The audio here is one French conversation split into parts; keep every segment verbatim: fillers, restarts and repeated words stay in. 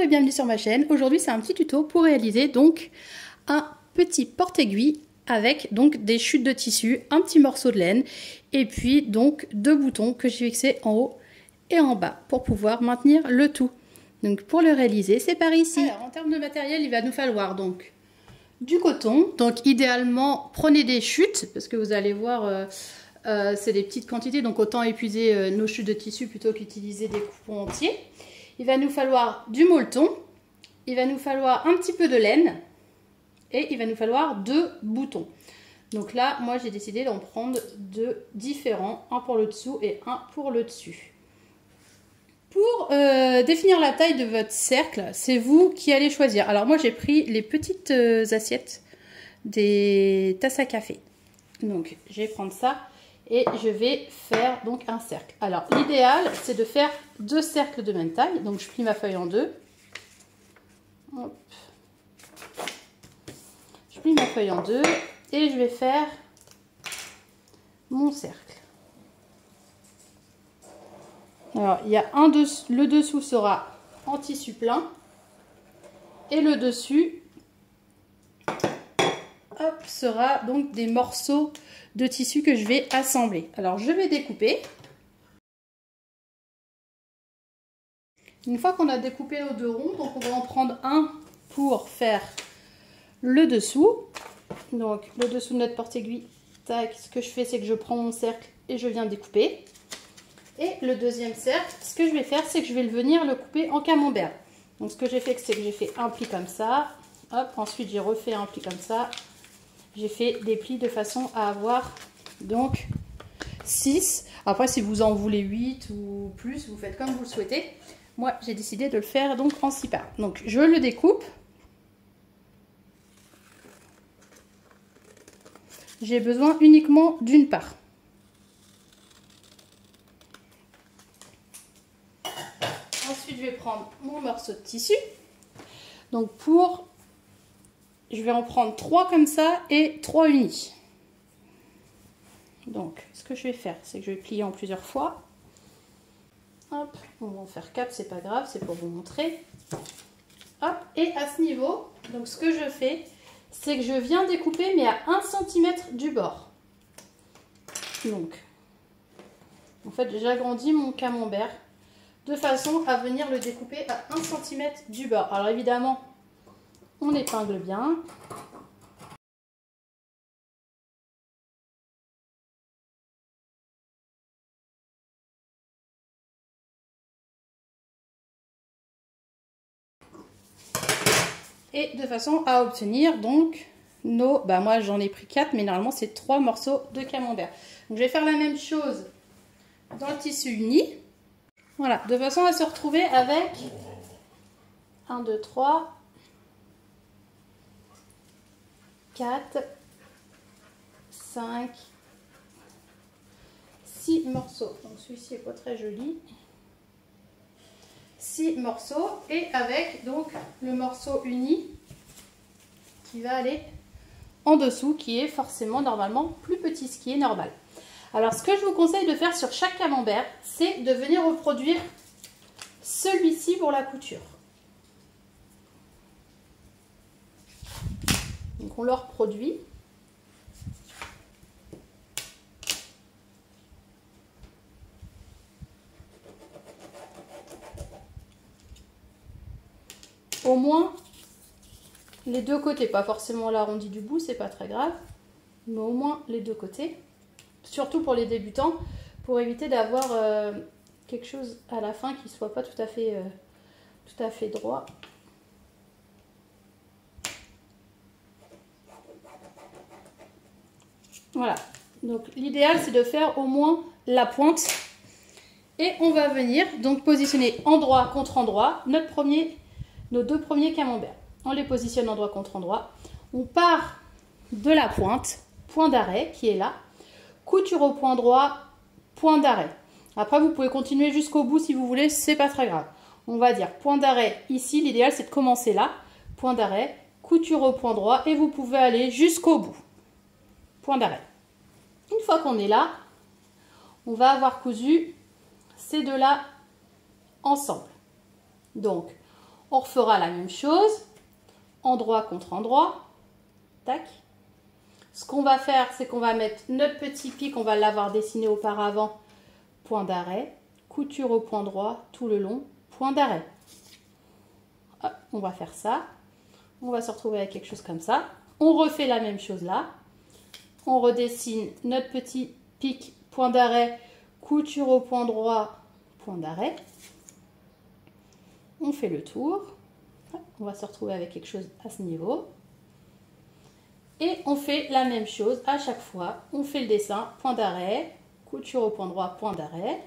bienvenue sur ma chaîne. Aujourd'hui c'est un petit tuto pour réaliser donc un petit porte-aiguille avec donc des chutes de tissu, un petit morceau de laine et puis donc deux boutons que j'ai fixés en haut et en bas pour pouvoir maintenir le tout. Donc pour le réaliser c'est par ici. Alors en termes de matériel il va nous falloir donc du coton, donc idéalement prenez des chutes parce que vous allez voir euh, euh, c'est des petites quantités donc autant épuiser euh, nos chutes de tissu plutôt qu'utiliser des coupons entiers. Il va nous falloir du molleton, il va nous falloir un petit peu de laine et il va nous falloir deux boutons. Donc là, moi j'ai décidé d'en prendre deux différents, un pour le dessous et un pour le dessus. Pour euh, définir la taille de votre cercle, c'est vous qui allez choisir. Alors moi j'ai pris les petites euh, assiettes des tasses à café. Donc je vais prendre ça. Et je vais faire donc un cercle. Alors l'idéal c'est de faire deux cercles de même taille. Donc je plie ma feuille en deux. Hop. Je plie ma feuille en deux et je vais faire mon cercle. Alors il y a un dessous, le dessous sera en tissu plein et le dessus hop, sera donc des morceaux de tissu que je vais assembler. Alors je vais découper. Une fois qu'on a découpé nos deux ronds, donc on va en prendre un pour faire le dessous. Donc le dessous de notre porte-aiguille, tac, ce que je fais c'est que je prends mon cercle et je viens découper. Et le deuxième cercle, ce que je vais faire c'est que je vais venir le couper en camembert. Donc ce que j'ai fait c'est que j'ai fait un pli comme ça, hop, ensuite j'ai refait un pli comme ça. J'ai fait des plis de façon à avoir donc six. Après, si vous en voulez huit ou plus, vous faites comme vous le souhaitez. Moi, j'ai décidé de le faire donc en six parts. Donc, je le découpe. J'ai besoin uniquement d'une part. Ensuite, je vais prendre mon morceau de tissu. Donc, pour... Je vais en prendre trois comme ça et trois unis. Donc, ce que je vais faire, c'est que je vais plier en plusieurs fois. Hop, on va en faire quatre, c'est pas grave, c'est pour vous montrer. Hop, et à ce niveau, donc ce que je fais, c'est que je viens découper, mais à un centimètre du bord. Donc, en fait, j'agrandis mon camembert de façon à venir le découper à un centimètre du bord. Alors évidemment, on épingle bien. Et de façon à obtenir donc nos... Bah moi j'en ai pris quatre, mais normalement c'est trois morceaux de camembert. Donc je vais faire la même chose dans le tissu uni. Voilà, de façon à se retrouver avec un, deux, trois... quatre, cinq, six morceaux. Donc celui-ci n'est pas très joli. six morceaux et avec donc le morceau uni qui va aller en dessous, qui est forcément normalement plus petit, ce qui est normal. Alors ce que je vous conseille de faire sur chaque camembert, c'est de venir reproduire celui-ci pour la couture. Donc on le reproduit. Au moins les deux côtés, pas forcément l'arrondi du bout, c'est pas très grave, mais au moins les deux côtés. Surtout pour les débutants, pour éviter d'avoir euh, quelque chose à la fin qui soit pas tout à fait, euh, tout à fait droit. Voilà, donc l'idéal c'est de faire au moins la pointe et on va venir donc positionner endroit contre endroit notre premier, nos deux premiers camemberts. On les positionne endroit contre endroit, on part de la pointe, point d'arrêt qui est là, couture au point droit, point d'arrêt. Après vous pouvez continuer jusqu'au bout si vous voulez, c'est pas très grave. On va dire point d'arrêt ici, l'idéal c'est de commencer là, point d'arrêt, couture au point droit et vous pouvez aller jusqu'au bout. Point d'arrêt. Une fois qu'on est là, on va avoir cousu ces deux-là ensemble. Donc, On refera la même chose, endroit contre endroit. Tac. Ce qu'on va faire, c'est qu'on va mettre notre petit pic, on va l'avoir dessiné auparavant, point d'arrêt, couture au point droit, tout le long, point d'arrêt. On va faire ça. On va se retrouver avec quelque chose comme ça. On refait la même chose là. On redessine notre petit pic, point d'arrêt, couture au point droit, point d'arrêt. On fait le tour. On va se retrouver avec quelque chose à ce niveau. Et on fait la même chose à chaque fois. On fait le dessin, point d'arrêt, couture au point droit, point d'arrêt.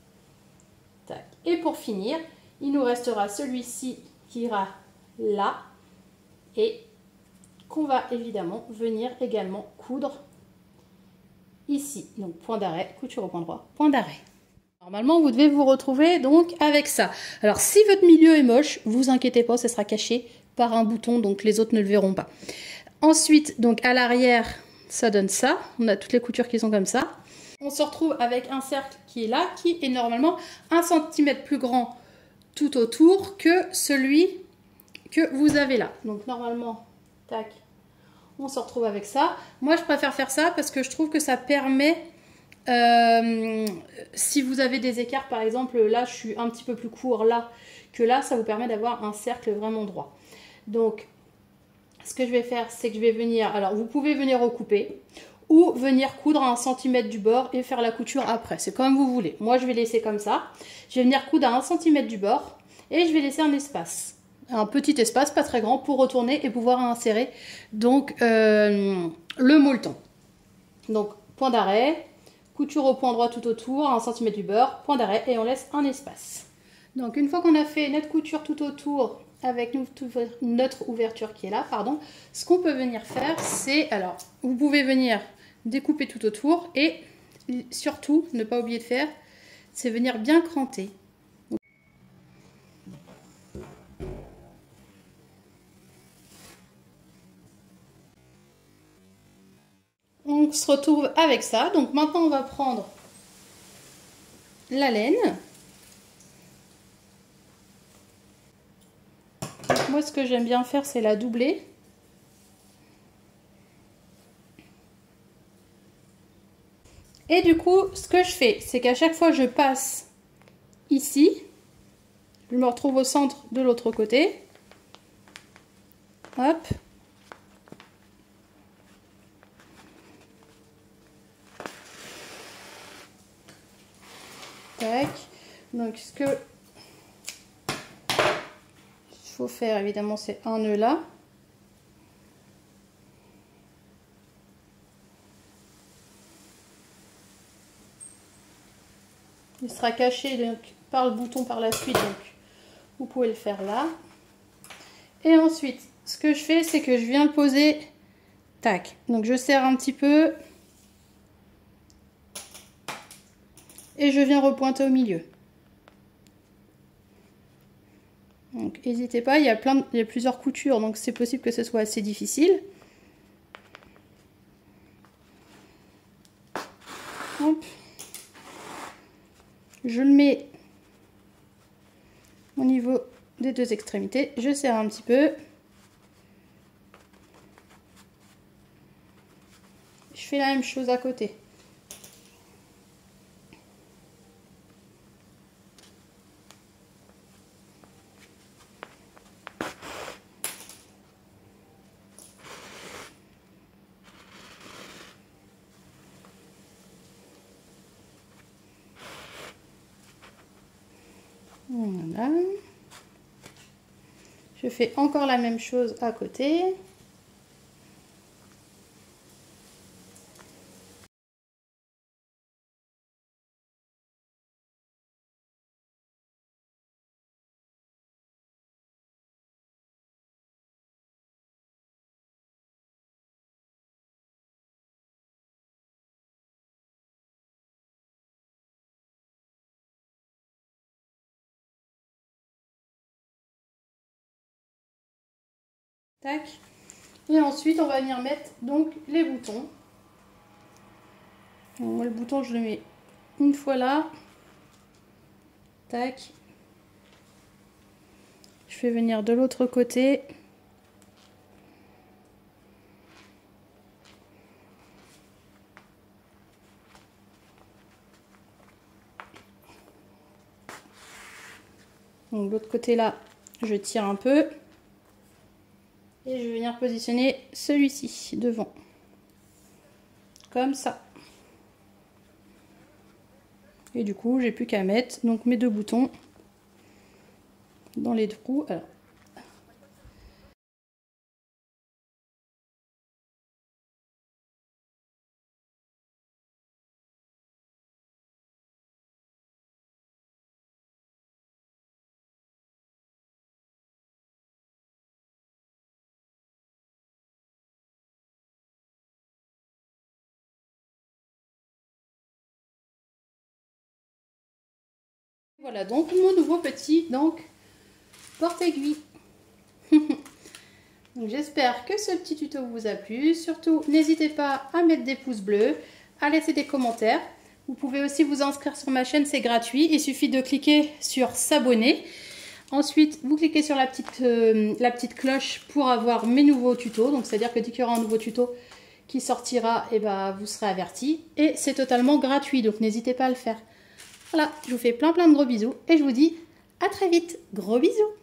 Et pour finir, il nous restera celui-ci qui ira là et qu'on va évidemment venir également coudre ici. Donc point d'arrêt, couture au point droit, point d'arrêt. Normalement, vous devez vous retrouver donc avec ça. Alors si votre milieu est moche, vous inquiétez pas, ça sera caché par un bouton, donc les autres ne le verront pas. Ensuite, donc à l'arrière, ça donne ça. On a toutes les coutures qui sont comme ça. On se retrouve avec un cercle qui est là, qui est normalement un centimètre plus grand tout autour que celui que vous avez là. Donc normalement, tac, on se retrouve avec ça. Moi, je préfère faire ça parce que je trouve que ça permet, euh, si vous avez des écarts, par exemple, là, je suis un petit peu plus court là que là, ça vous permet d'avoir un cercle vraiment droit. Donc, ce que je vais faire, c'est que je vais venir, alors vous pouvez venir recouper ou venir coudre à un centimètre du bord et faire la couture après. C'est comme vous voulez. Moi, je vais laisser comme ça. Je vais venir coudre à un centimètre du bord et je vais laisser un espace. Un petit espace, pas très grand, pour retourner et pouvoir insérer donc euh, le molleton. Donc, point d'arrêt, couture au point droit tout autour, à un centimètre du bord, point d'arrêt et on laisse un espace. Donc, une fois qu'on a fait notre couture tout autour, avec notre ouverture qui est là, pardon, ce qu'on peut venir faire, c'est, alors, vous pouvez venir découper tout autour et surtout, ne pas oublier de faire, c'est venir bien cranter. On se retrouve avec ça. Donc maintenant, on va prendre la laine. Donc moi, ce que j'aime bien faire, c'est la doubler. Et du coup, ce que je fais, c'est qu'à chaque fois je passe ici, je me retrouve au centre de l'autre côté. Hop. Tac. Donc ce que il faut faire, évidemment, c'est un nœud là. Il sera caché donc, par le bouton par la suite, donc vous pouvez le faire là. Et ensuite, ce que je fais, c'est que je viens le poser, tac. Donc je serre un petit peu et je viens repointer au milieu. Donc n'hésitez pas, il y a plein de, il y a plusieurs coutures, donc c'est possible que ce soit assez difficile. Hop. Je le mets au niveau des deux extrémités, je serre un petit peu. Je fais la même chose à côté. Voilà. Je fais encore la même chose à côté. Tac. Et ensuite, on va venir mettre donc les boutons. Donc, moi, le bouton, je le mets une fois là. Tac. Je fais venir de l'autre côté. Donc de l'autre côté là, je tire un peu. Et je vais venir positionner celui-ci devant. Comme ça. Et du coup, j'ai plus qu'à mettre donc mes deux boutons dans les deux trous. Alors. Voilà donc mon nouveau petit donc porte-aiguille. J'espère que ce petit tuto vous a plu. Surtout, n'hésitez pas à mettre des pouces bleus, à laisser des commentaires. Vous pouvez aussi vous inscrire sur ma chaîne, c'est gratuit. Il suffit de cliquer sur s'abonner. Ensuite, vous cliquez sur la petite, euh, la petite cloche pour avoir mes nouveaux tutos. Donc, c'est-à-dire que dès qu'il y aura un nouveau tuto qui sortira, et ben, vous serez averti. Et c'est totalement gratuit, donc n'hésitez pas à le faire. Voilà, je vous fais plein plein de gros bisous et je vous dis à très vite. Gros bisous!